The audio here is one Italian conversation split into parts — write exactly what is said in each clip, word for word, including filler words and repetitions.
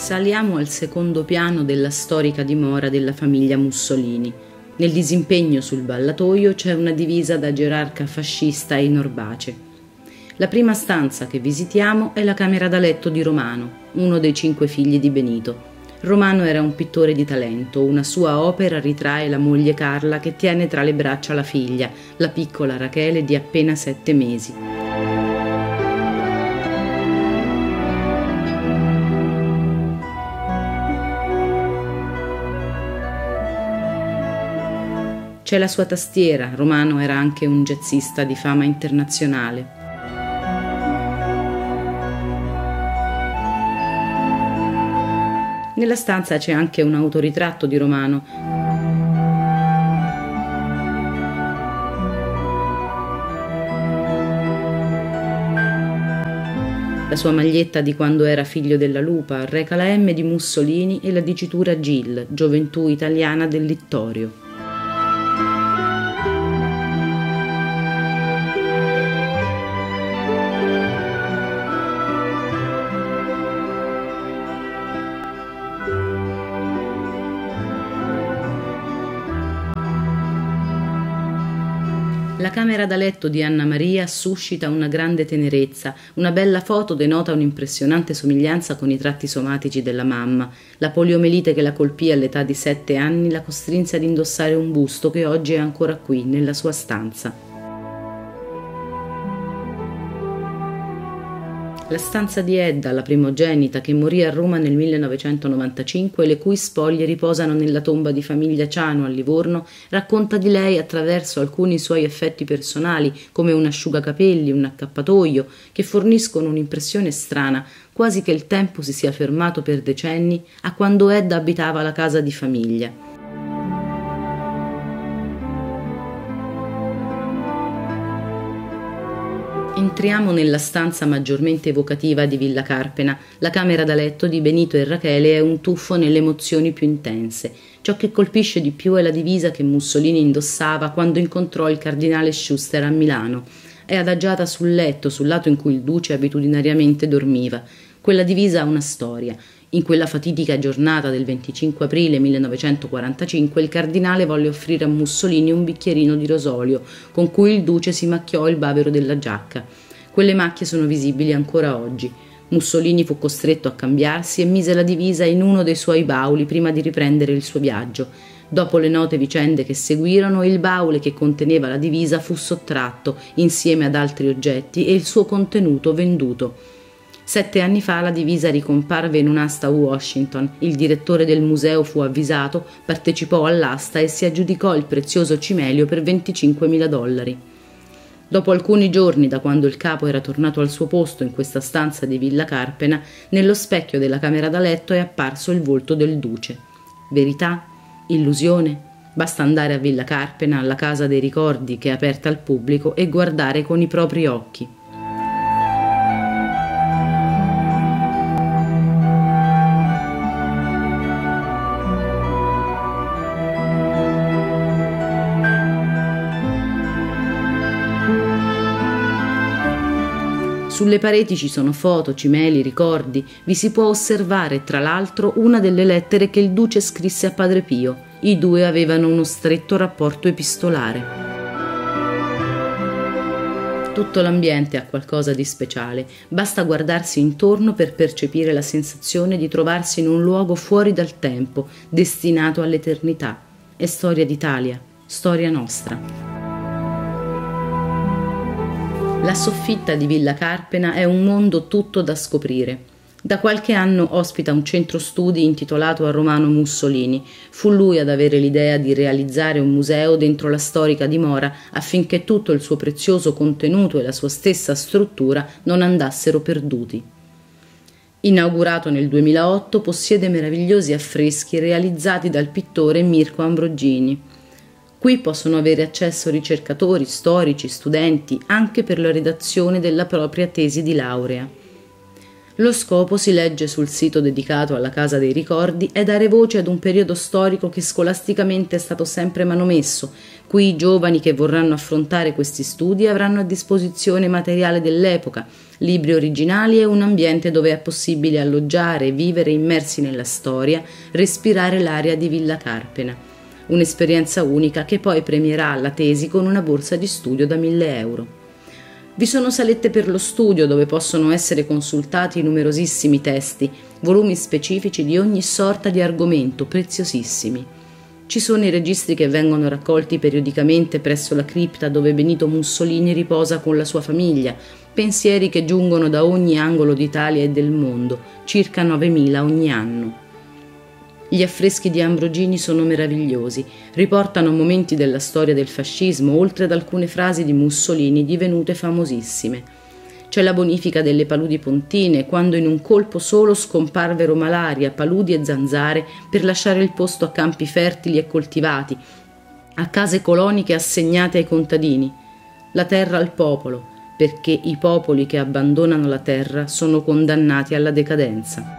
Saliamo al secondo piano della storica dimora della famiglia Mussolini. Nel disimpegno sul ballatoio c'è una divisa da gerarca fascista in orbace. La prima stanza che visitiamo è la camera da letto di Romano, uno dei cinque figli di Benito. Romano era un pittore di talento, una sua opera ritrae la moglie Carla che tiene tra le braccia la figlia, la piccola Rachele di appena sette mesi. C'è la sua tastiera, Romano era anche un jazzista di fama internazionale. Nella stanza c'è anche un autoritratto di Romano. La sua maglietta di quando era figlio della lupa reca la M di Mussolini e la dicitura Gil, Gioventù Italiana del Littorio. La camera da letto di Anna Maria suscita una grande tenerezza, una bella foto denota un'impressionante somiglianza con i tratti somatici della mamma. La poliomelite che la colpì all'età di sette anni la costrinse ad indossare un busto che oggi è ancora qui, nella sua stanza. La stanza di Edda, la primogenita, che morì a Roma nel millenovecentonovantacinque e le cui spoglie riposano nella tomba di famiglia Ciano a Livorno, racconta di lei attraverso alcuni suoi effetti personali, come un asciugacapelli, un accappatoio, che forniscono un'impressione strana, quasi che il tempo si sia fermato per decenni a quando Edda abitava la casa di famiglia. Entriamo nella stanza maggiormente evocativa di Villa Carpena. La camera da letto di Benito e Rachele è un tuffo nelle emozioni più intense. Ciò che colpisce di più è la divisa che Mussolini indossava quando incontrò il cardinale Schuster a Milano. È adagiata sul letto, sul lato in cui il duce abitudinariamente dormiva. Quella divisa ha una storia. In quella fatidica giornata del venticinque aprile millenovecentoquarantacinque il cardinale volle offrire a Mussolini un bicchierino di rosolio con cui il duce si macchiò il bavero della giacca. Quelle macchie sono visibili ancora oggi. Mussolini fu costretto a cambiarsi e mise la divisa in uno dei suoi bauli prima di riprendere il suo viaggio. Dopo le note vicende che seguirono, il baule che conteneva la divisa fu sottratto insieme ad altri oggetti e il suo contenuto venduto. Sette anni fa la divisa ricomparve in un'asta a Washington. Il direttore del museo fu avvisato, partecipò all'asta e si aggiudicò il prezioso cimelio per venticinquemila dollari. Dopo alcuni giorni da quando il capo era tornato al suo posto in questa stanza di Villa Carpena, nello specchio della camera da letto è apparso il volto del duce. Verità? Illusione? Basta andare a Villa Carpena, alla casa dei ricordi che è aperta al pubblico, e guardare con i propri occhi. Sulle pareti ci sono foto, cimeli, ricordi. Vi si può osservare, tra l'altro, una delle lettere che il duce scrisse a Padre Pio. I due avevano uno stretto rapporto epistolare. Tutto l'ambiente ha qualcosa di speciale. Basta guardarsi intorno per percepire la sensazione di trovarsi in un luogo fuori dal tempo, destinato all'eternità. È storia d'Italia, storia nostra. La soffitta di Villa Carpena è un mondo tutto da scoprire. Da qualche anno ospita un centro studi intitolato a Romano Mussolini. Fu lui ad avere l'idea di realizzare un museo dentro la storica dimora affinché tutto il suo prezioso contenuto e la sua stessa struttura non andassero perduti. Inaugurato nel duemilaotto, possiede meravigliosi affreschi realizzati dal pittore Mirko Ambrogini. Qui possono avere accesso ricercatori, storici, studenti, anche per la redazione della propria tesi di laurea. Lo scopo, si legge sul sito dedicato alla Casa dei Ricordi, è dare voce ad un periodo storico che scolasticamente è stato sempre manomesso. Qui i giovani che vorranno affrontare questi studi avranno a disposizione materiale dell'epoca, libri originali e un ambiente dove è possibile alloggiare, vivere immersi nella storia, respirare l'aria di Villa Carpena. Un'esperienza unica che poi premierà la tesi con una borsa di studio da mille euro. Vi sono salette per lo studio dove possono essere consultati numerosissimi testi, volumi specifici di ogni sorta di argomento, preziosissimi. Ci sono i registri che vengono raccolti periodicamente presso la cripta dove Benito Mussolini riposa con la sua famiglia, pensieri che giungono da ogni angolo d'Italia e del mondo, circa novemila ogni anno. Gli affreschi di Ambrogini sono meravigliosi, riportano momenti della storia del fascismo, oltre ad alcune frasi di Mussolini divenute famosissime. C'è la bonifica delle paludi pontine, quando in un colpo solo scomparvero malaria, paludi e zanzare per lasciare il posto a campi fertili e coltivati, a case coloniche assegnate ai contadini. La terra al popolo, perché i popoli che abbandonano la terra sono condannati alla decadenza.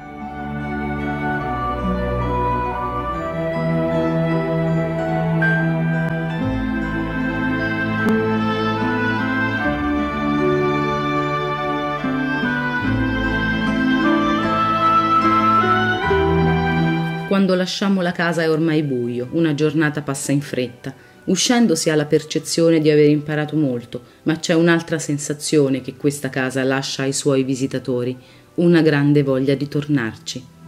Quando lasciamo la casa è ormai buio, una giornata passa in fretta. Uscendo si ha la percezione di aver imparato molto, ma c'è un'altra sensazione che questa casa lascia ai suoi visitatori, una grande voglia di tornarci.